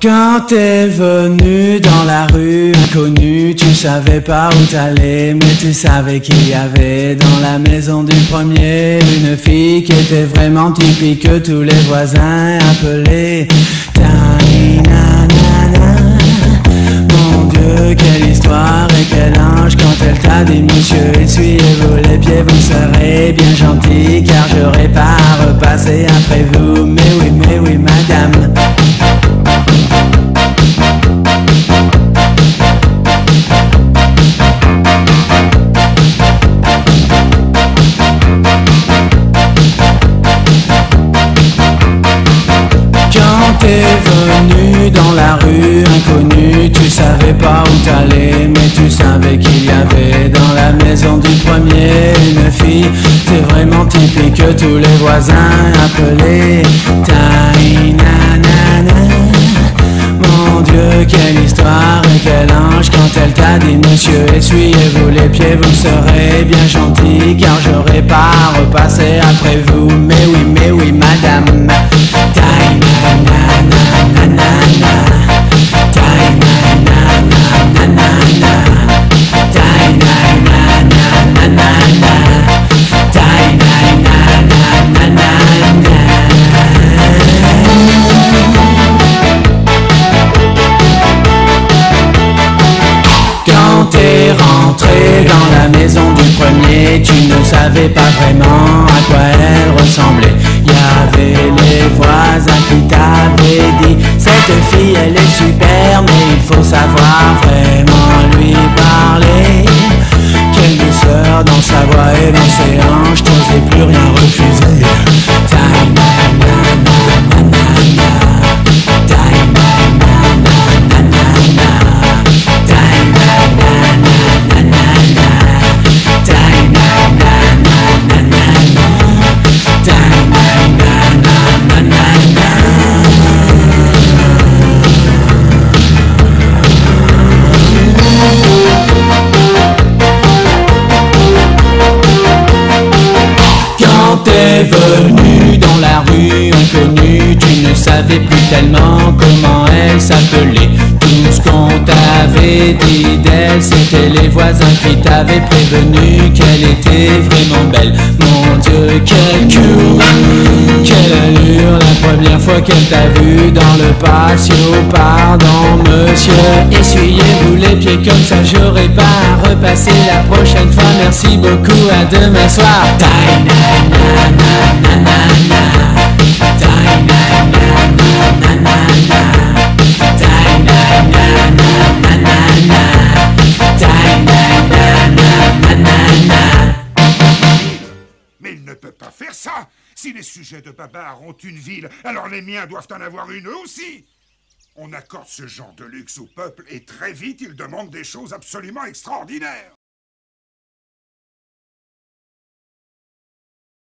Quand t'es venu dans la rue inconnue, tu savais pas où t'allais, mais tu savais qu'il y avait dans la maison du premier une fille qui était vraiment typique que tous les voisins appelaient Ta-ni-na-na-na. Mon Dieu, quelle histoire et quel ange quand elle t'a dit monsieur, essuyez-vous les pieds, vous serez bien gentil car j'aurai pas à repasser après vous. Mais oui, madame. Quand t'es venu dans la rue inconnue, tu savais pas où t'allais, mais tu savais qu'il y avait dans la maison du premier une fille. C'est vraiment typique que tous les voisins appelaient Ta-ni-na-na-na. Mon Dieu, quelle histoire et quel ange quand elle t'a dit monsieur, essuyez-vous les pieds, vous serez bien gentil car j'aurai pas à repasser après vous. Mais oui, madame. Quand t'es rentré dans la maison du premier, tu ne savais pas vraiment à quoi elle ressemblait. Il y avait les voisins qui t'avaient dit cette fille elle est super, mais il faut savoir vraiment lui parler. Quelle douceur dans sa voix et dans ses hanches, t'osais plus rien refuser. T'es venu dans la rue inconnue, tu ne savais plus tellement comment elle s'appelait. Tout ce qu'on t'avait dit d'elle, c'était les voisins qui t'avaient prévenu qu'elle était vraiment belle. Mon Dieu, quelle queue, quelle allure, la première fois qu'elle t'a vu dans le patio. Pardon monsieur, essuyez-vous les pieds comme ça, j'aurai pas à repasser la prochaine fois. Merci beaucoup, à demain soir. Mais il ne peut pas faire ça! Si les sujets de Babar ont une ville, alors les miens doivent en avoir une eux aussi! On accorde ce genre de luxe au peuple et très vite ils demandent des choses absolument extraordinaires!